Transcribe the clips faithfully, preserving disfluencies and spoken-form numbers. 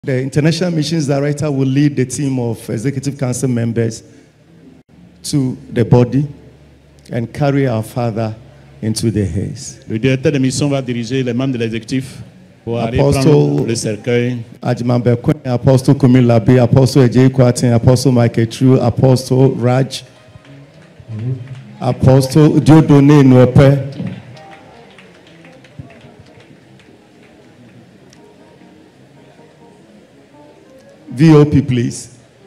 The International Missions Director will lead the team of Executive Council members to the body and carry our Father into the haze. Le directeur de mission va diriger les membres de l'exécutif pour aller prendre le cercueil. Ajimambe Kwen, Apostle Kumi Labi, Apostle Ejei Kwatin, Apostle Michael True, Apostle Raj, Apostle Diodone Nwepe. V O P, please.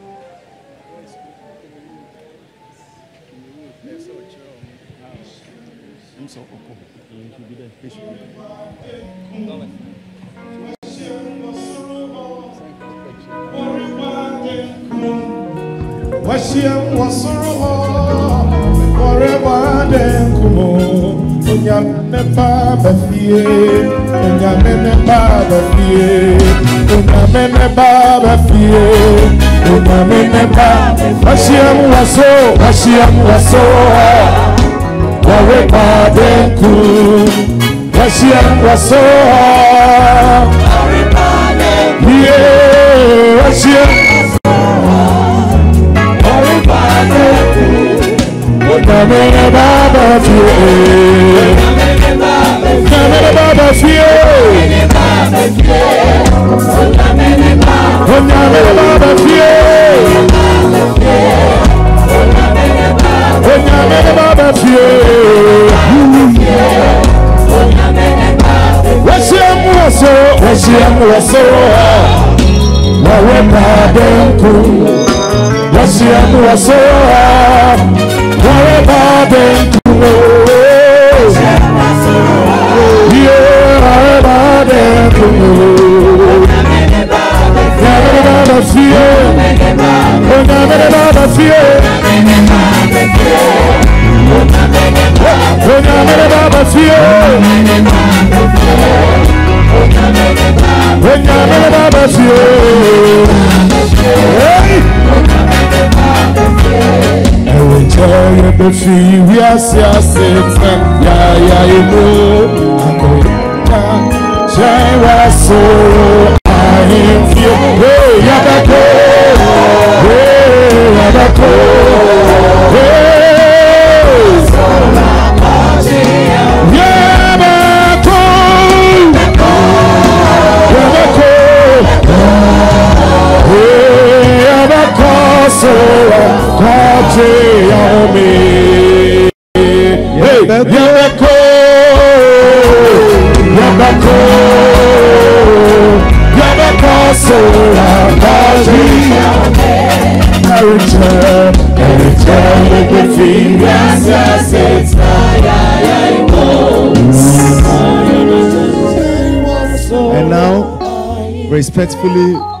Washiam wasoro forever den kumo onyame ba bafie onyame ne ba bafie onyame ne ba bafie onyame ne ba washiam waso washiam waso forever den kumo washiam waso forever den kumo washiam Namene baba fie, namene baba fie, namene baba fie, namene baba fie. Washiam waso, washiam waso, wawe badenku. Washiam waso. Forever been to know, yeah, forever been to know. Never fear, never never fear, never never fear, never never fear. Tell you the free we are sitting, yeah, yeah, you know. Shine was so I am few. Hey, Yabako, hey, Yabako, hey, Yabako, Yabako, hey, Yabako, so. Hey, Yabako, Yabako, Yabako, so I return, I return with the fingers, yes, it's and now, respectfully,